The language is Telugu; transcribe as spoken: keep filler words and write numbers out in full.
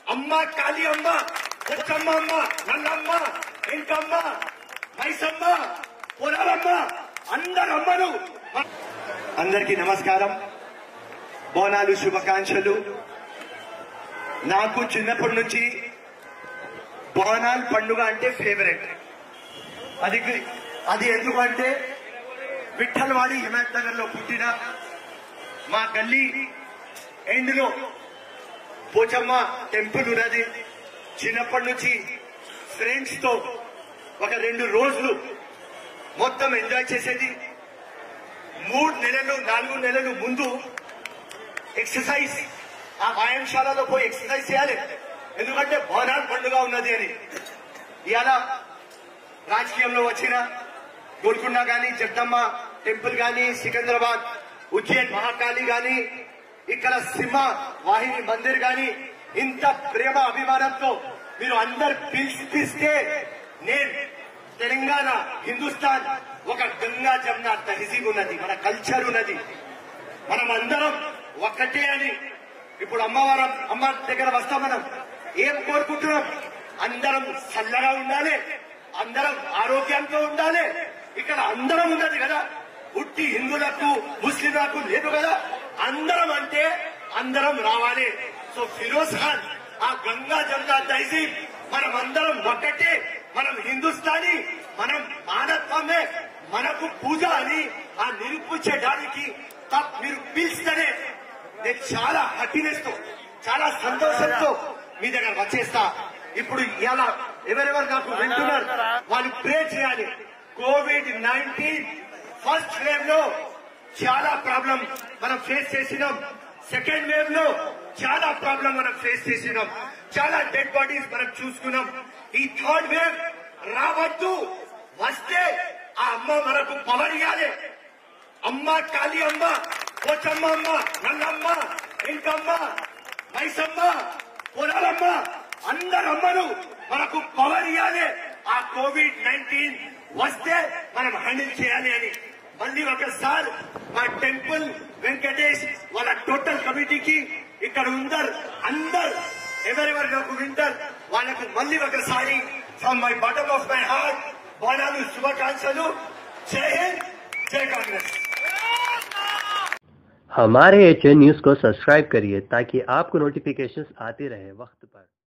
అమ్మ కాళీ అమ్మ, కొచ్చమ్మ అమ్మ, నల్లమ్మ, ఎంకమ్మ, మైసమ్మ, పొలాలమ్మ, అందరు అమ్మలు. అందరికీ నమస్కారం, బోనాలు శుభాకాంక్షలు. నాకు చిన్నప్పటి నుంచి బోనాలు పండుగ అంటే ఫేవరెట్. అది అది ఎందుకంటే విఠల్వాడి హిమాయత్ నగర్ లో పుట్టిన మా గల్లీ ఎండ్ లో పోచమ్మ టెంపుల్ ఉన్నది. చిన్నప్పటి నుంచి ఫ్రెండ్స్ తో ఒక రెండు రోజులు మొత్తం ఎంజాయ్ చేసేది. మూడు నెలలు నాలుగు నెలలు ముందు ఎక్సర్సైజ్ ఆ వ్యాయామశాలలో పోయి ఎక్సర్సైజ్ చేయాలి, ఎందుకంటే బోనాలు పండుగ ఉన్నది అని. ఇవాళ రాజకీయంలో వచ్చిన గోల్కొండ గాని, జగదమ్మ టెంపుల్ గాని, సికింద్రాబాద్ ఉజ్జయిన్ మహాకాళి గాని, ఇక్కడ సింహ వాహిని మందిర్ గాని, ఇంత ప్రేమ అభిమానంతో మీరు అందరు పిలిస్తే నేను తెలంగాణ హిందుస్థాన్ ఒక గంగా జమున తహజీబ్ ఉన్నది, మన కల్చర్ ఉన్నది, మనం అందరం ఒక్కటే అని. ఇప్పుడు అమ్మవారం అమ్మ దగ్గర వస్తాం, మనం ఏం కోరుకుంటున్నాం? అందరం చల్లగా ఉండాలి, అందరం ఆరోగ్యంతో ఉండాలి. ఇక్కడ అందరం ఉన్నది కదా, ఉట్టి హిందువులకు ముస్లింలకు లేదు కదా, అందరం అంటే అందరం రావాలి. సో ఫిరోజ్ ఖాన్ ఆ గంగా జమున తహజీబ్ మనం అందరం ఒక్కటే, మనం హిందుస్థానీ, మనం మానవత్వమే మనకు పూజ అని ఆ నిరూపించడానికి మీరు పిలిస్తేనే నేను చాలా హ్యాపీనెస్ తో, చాలా సంతోషంతో మీ దగ్గర వచ్చేస్తా. ఇప్పుడు ఇలా ఎవరెవరు నాకు వింటున్నారు వాళ్ళు ప్రే చేయాలి. కోవిడ్ నైన్టీన్ ఫస్ట్ వేవ్ లో చాలా ప్రాబ్లం మనం ఫేస్ చేసినాం, సెకండ్ వేవ్ లో చాలా ప్రాబ్లం మనం ఫేస్ చేసినాం, చాలా డెడ్ బాడీస్ మనం చూసుకున్నాం. ఈ థర్డ్ వేవ్ రావద్దు, వస్తే ఆ అమ్మ మనకు పవర్ ఇవ్వాలి. అమ్మ కాళీ అమ్మ, పోచమ్మ అమ్మ, నల్లమ్మ, ఎంకమ్మ, మైసమ్మ, పొలాలమ్మ, అందరు అమ్మలు మనకు పవర్ ఇవ్వాలి. ఆ కోవిడ్ నైన్టీన్ వస్తే మనం హ్యాండిల్ చేయాలి అని మళ్ళీ ఒకసారి మా టెంపుల్ వెంకటేష్ వాళ్ళ టోటల్ కమిటీకి ఇక్కడ ఉందరు అందరు ఎవరెవరు నాకు వింటారు వాళ్ళకు మళ్ళీ ఒకసారి from my bottom of my heart Bonalu శుభాకాంక్షలు. జై హింద్, जय कांग्रेस। हमारे एच एन न्यूज़ को सब्सक्राइब करिए ताकि आपको नोटिफिकेशंस आते रहे वक्त पर।